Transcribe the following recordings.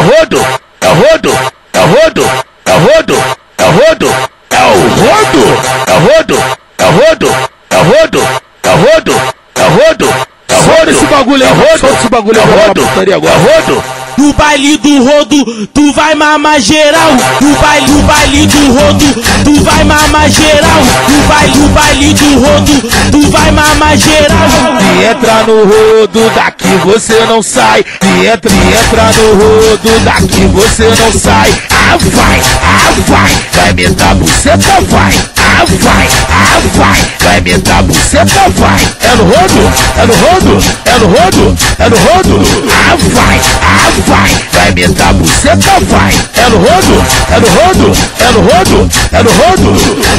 rodo, é rodo, é rodo, é rodo, é rodo, é o rodo, é rodo, é rodo, é rodo, é rodo, é rodo, é rodo, esse bagulho aí, rodo, esse bagulho é rodo, rodo, é rodo. No baile do rodo, tu vai mamar geral. No baile do rodo, tu vai mamar geral. No baile do rodo, tu vai mamar geral. Se entra no rodo, daqui você não sai. Se entra no rodo, daqui você não sai. Vai me dar buceta, vai. Vai me dar buceta, vai. É no rodo, é no rodo, é no rodo, é no rodo. Vai me dar buceta, vai. É no rodo, é no rodo, é no rodo, é no rodo.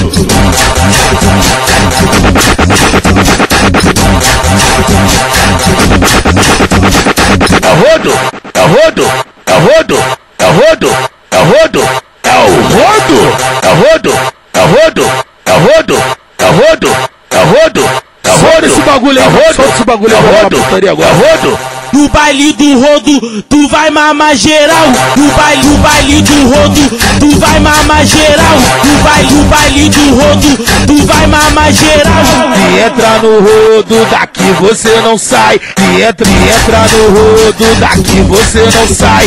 É rodo, é rodo, é rodo, é rodo, é rodo, é o rodo, é rodo, é rodo, é rodo, é rodo, é rodo, é rodo. Esse bagulho aí, esse bagulho aí, rodo, é rodo. No baile do rodo, tu vai mamar geral. No baile do rodo, tu vai mamar geral. No baile do rodo, tu vai mamar geral. Se entra no rodo, daqui você não sai. Se entra no rodo, daqui você não sai.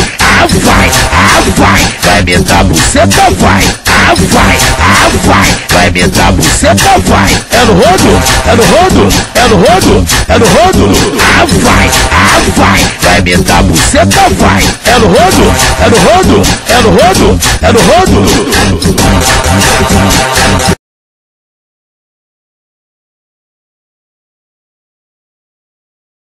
Vai me dar buceta, vai. Vai me dar buceta, vai. É no rodo, é no rodo, é no rodo, é no rodo. Vai me dar buceta, vai. É no rodo, é no rodo, é no rodo, é no rodo.